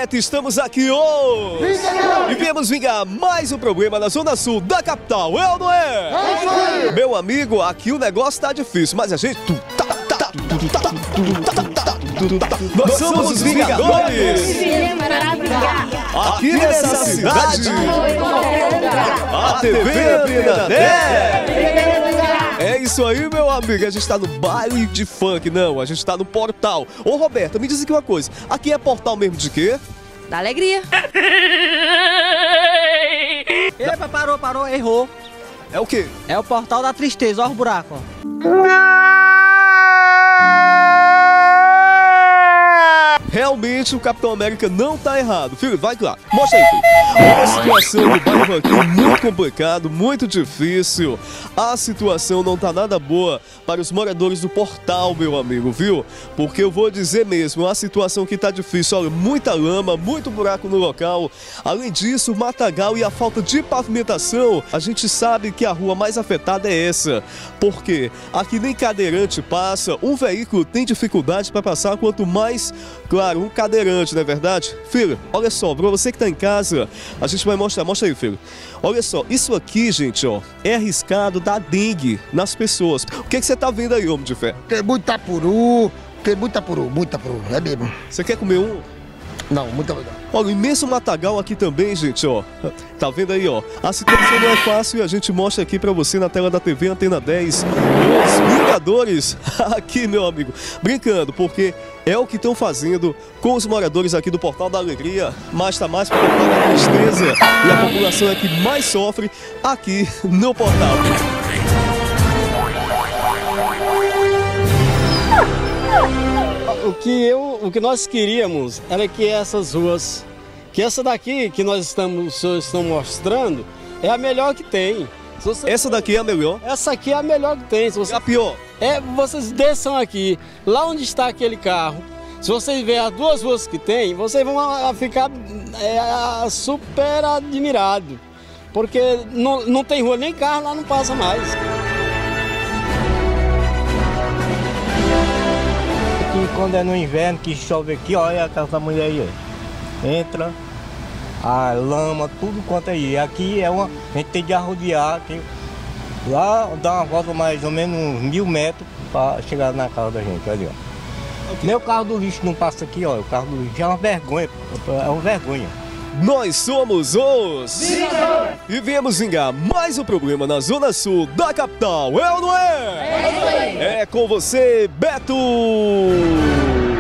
Beto, estamos aqui hoje e viemos vingar mais um problema na zona sul da capital, é ou não é? Meu amigo, aqui o negócio tá difícil, mas a gente... Nós somos os Vingadores! Aqui nessa cidade, a TV Antena 10! É isso aí, meu amigo, a gente tá no baile de funk, não, a gente tá no portal. Ô, Roberta, me diz aqui uma coisa, aqui é portal mesmo de quê? Da alegria. Epa, parou, errou. É o quê? É o portal da tristeza, olha o buraco, ó. Realmente o Capitão América não tá errado. Filho, vai lá, mostra aí, filho. A situação do bairro aqui é muito complicado, muito difícil. A situação não tá nada boa para os moradores do portal, meu amigo, viu? Porque eu vou dizer mesmo, a situação que tá difícil, olha, muita lama, muito buraco no local. Além disso, o matagal e a falta de pavimentação, a gente sabe que a rua mais afetada é essa. Porque aqui nem cadeirante passa, um veículo tem dificuldade para passar, quanto mais... Claro, um cadeirante, não é verdade? Filho, olha só, pra você que tá em casa, a gente vai mostrar, mostra aí, filho. Olha só, isso aqui, gente, ó, é arriscado dar dengue nas pessoas. O que você tá vendo aí, homem de fé? Tem muita puru, é mesmo. Você quer comer um? Não, muito obrigado. Olha, o imenso matagal aqui também, gente, ó. Tá vendo aí, ó? A situação não é fácil e a gente mostra aqui pra você na tela da TV Antena 10. Os Vingadores aqui, meu amigo. Brincando, porque é o que estão fazendo com os moradores aqui do Portal da Alegria. Mas tá mais pro Portal da Tristeza. E a população é que mais sofre aqui no Portal. O que nós queríamos era que essas ruas, que essa daqui que nós estamos mostrando, é a melhor que tem. Essa daqui é a melhor? Essa aqui é a melhor que tem. É a pior? Vocês desçam aqui, lá onde está aquele carro. Se vocês verem as duas ruas que tem, vocês vão ficar super admirados. Porque não tem rua, nem carro lá não passa mais. Quando é no inverno que chove aqui, olha a casa da mulher aí, ó. Entra a lama, tudo quanto é aí. Aqui a gente tem de arrodear, lá dá uma volta mais ou menos uns 1000 metros para chegar na casa da gente, olha, ó. Nem o carro do lixo não passa aqui, ó. O carro do lixo é uma vergonha, Nós somos os Vingadores! E viemos vingar mais um problema na zona sul da capital, é ou não é? É com você, Beto!